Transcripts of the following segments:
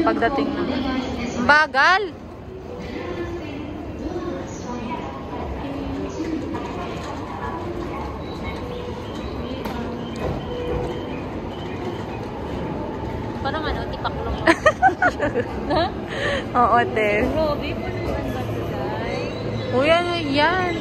pagdating na. Bagal! Parang ano, tipaklong. Oo, te. Grabe po naman ba ito, guys? Uy, ano yan?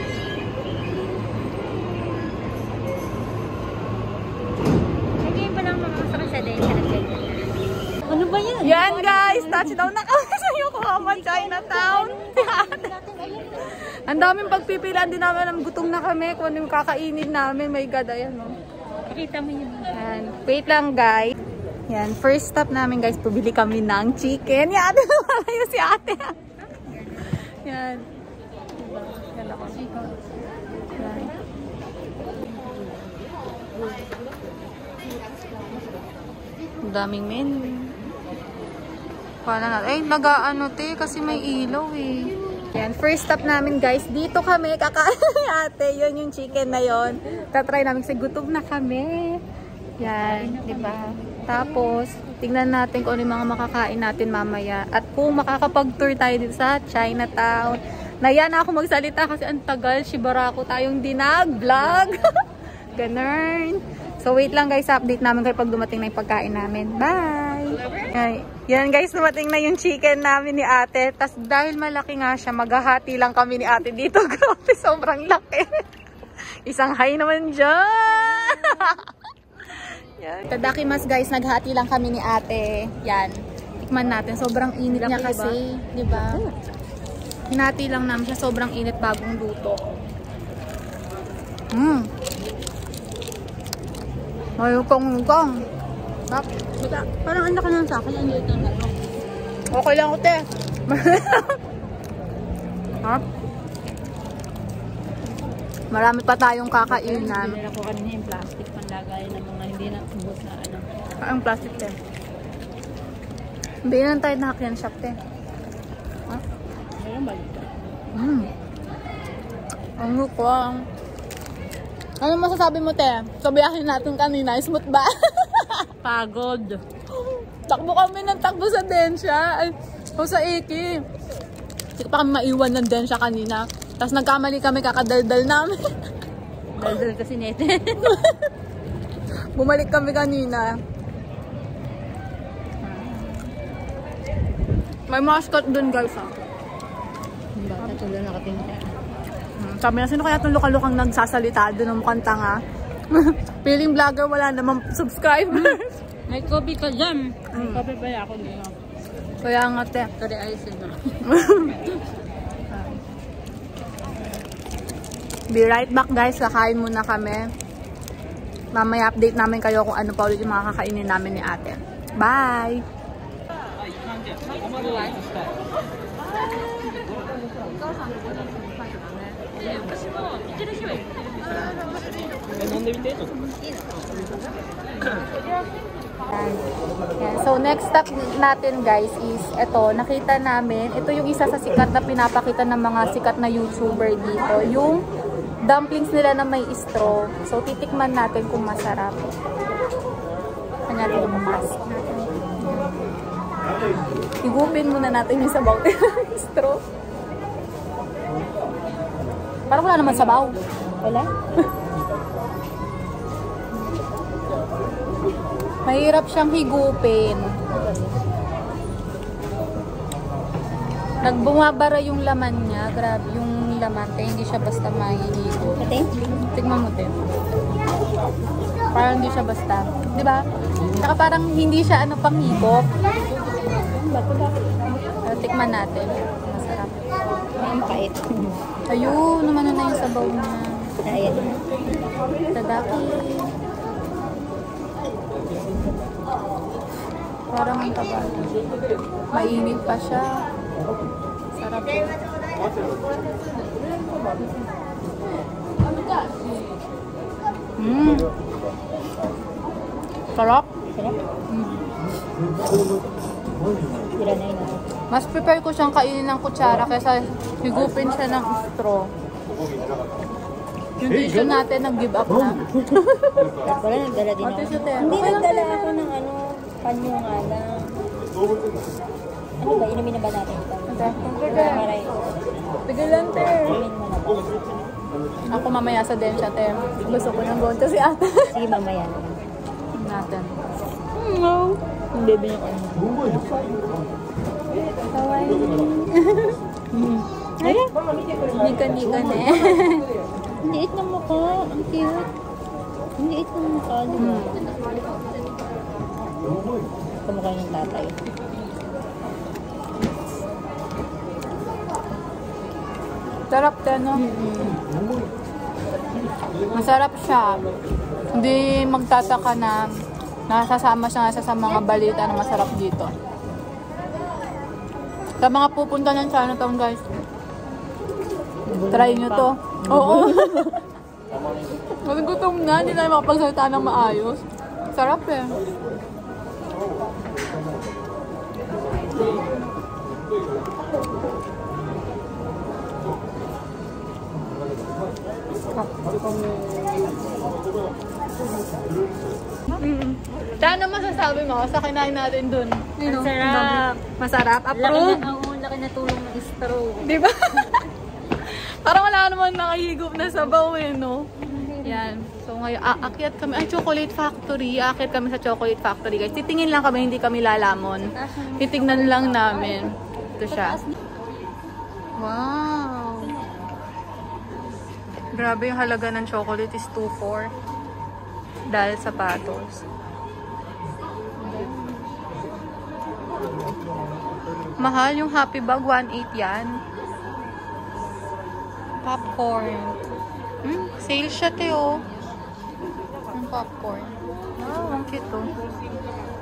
Lagay pa lang mamasakit siya dahil siya nagganyan. Ano ba yan? Yan guys, touchdown na kami sa Yokohama, Chinatown. Ang daming pagpipilaan din namin, ang gutom na kami kung ano yung kakainin namin. My God, ayan o. Pakita mo yun. Yan. Wait lang guys. Yan, first stop namin guys, pabili kami ng chicken. Yan, ate naman si ate. Yan. Yan ako. Yan. Ang daming menu. Paano natin? Ay, nag-ano te, kasi may ilaw eh. Yan, first stop namin guys. Dito kami, kakain ate. Yun yung chicken na yon. Tatry namin kasi gutom na kami. Yan, di ba? Tapos, tingnan natin kung ano yung mga makakain natin mamaya. At kung makakapag-tour tayo dito sa Chinatown. Naya na ako magsalita kasi ang tagal. Shibara ko tayong dinag-vlog. Ganun. So, wait lang guys. Update namin kayo pag dumating na yung pagkain namin. Bye! Yan guys, dumating na yung chicken namin ni ate. Tapos dahil malaki nga siya, maghahati lang kami ni ate dito. Grabe, sobrang laki. Isang hi naman dyan. Yan. Tadakimasu guys, naghati lang kami ni ate. Yan. Tikman natin. Sobrang init niya kasi. Diba? Hinati lang namin siya. Sobrang init bagong luto. Ayokong-kong. Parang anak ka lang sa akin. Ano ito na? Okay lang ute. Marami pa tayong kakainan. Pinila ko kanina yung plastic panlagay ng mga hindi na ubos na ano. Ang plastic te. Hindi lang tayo nakakyan shop te. Meron balik ka. Ang lukwang. Ano masasabi mo te? Sabihin natin kanina, smooth ba? Pagod. Takbo kami ng takbo sa Densya. Ay, o sa Iki. Hindi pa kami maiwan ng Densya kanina. Tapos nagkamali kami, kakadaldal namin. Daldal kasi nete. Bumalik kami kanina. May mascot dun guys ah. Bata tuloy nakatingin. Sabi na, sino kaya itong luka-lukang nagsasalita doon ng mukhang tanga? Feeling vlogger, wala namang subscribers. May coffee ka dyan. May coffee pa ako dito. Kaya nga te. Sorry, ayusin na. Be right back guys, kakain muna kami. Mamaya update namin kayo kung ano pa ulit yung mga kakainin namin ni ate. Bye! So next stop natin guys is ito, nakita namin, ito yung isa sa sikat na pinapakita ng mga sikat na YouTuber dito, yung dumplings nila na may straw. So titikman natin kung masarap. Kanya natin yung mask. Higupin muna natin yung sabaw ng straw. Parang wala naman sabaw. Wala? Mahirap siyang higupin. Nagbumabara yung laman niya. Grabe yung laman. Kaya hindi siya basta mahihigop. Tignan mo din. Parang hindi siya basta. Diba? Saka parang hindi siya ano pang higop. Tikman natin. Masarap. Ang pait. Ayun, naman na yung sabaw niya. Ayan. Tadaki. Parang ang taba. Mainit pa siya. Sarap. Sarap. Sarap? Tira na yun. Mas prepare ko siyang kainin ng kutsara kaysa higupin siya ng straw. Yung tissue natin nag-give up na. Wala, nagdala din ako. Tissue te. Hindi, nagdala ako ng ano, panyo nga lang. Ano ba? Inumin na ba natin ito? Maray. Tigilan, te. Inumin mo na ba? Ako mamaya sa densya, te. Gusto ko ng gonto si ate. Sige, mamaya. Natin. No. Hindi ba yung ano? Kawaii. Ay, nika-nika na eh. Ang liit ng mukha. Ang cute. Ang liit ng mukha. Diba? Kamukha ng tatay. Sarap te, no? Masarap siya. Hindi magtataka na nasasama siya sa mga balita na masarap dito. Sa mga pupunta ng Chinatown, guys. Try nyo to. Oo. Kasi gutom na, hindi na makapagsalita ng maayos. Sarap eh. Ano masasabi mo sa kinain natin dun? Ang sarap. Masarap? Laki Approve? na, laki na tulong ng straw. Diba? Parang wala naman nakahigop na sabaw eh, no? Yan. So ngayon, aakyat kami. Ay, Chocolate Factory. Aakyat kami sa Chocolate Factory, guys. Titingin lang kami, hindi kami lalamon. Titignan lang namin. Ito siya. Wow! Grabe yung halaga ng chocolate is 2.4 dahil sapatos. Mahal yung Happy Bag, 1.8 yan. Popcorn. Sale siya, te, oh. Yung popcorn. Wow, ang cute, oh.